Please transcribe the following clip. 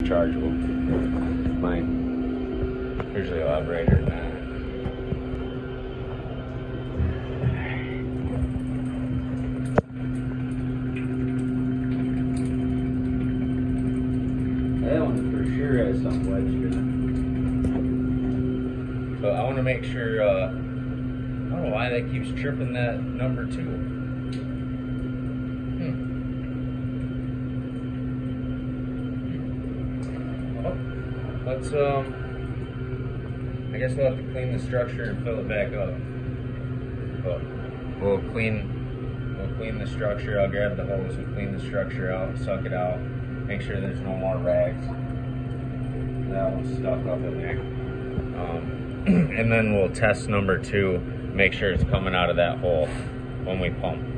Chargeable. Mine. Usually a lot brighter than that. That one for sure has something wedged in it. But I want to make sure, I don't know why that keeps tripping that number 2. Well, let's, I guess we'll have to clean the structure and fill it back up. But we'll clean the structure. I'll grab the hose and clean the structure out, suck it out, make sure there's no more rags. That one's stuck up in there. And then we'll test number 2, make sure it's coming out of that hole when we pump.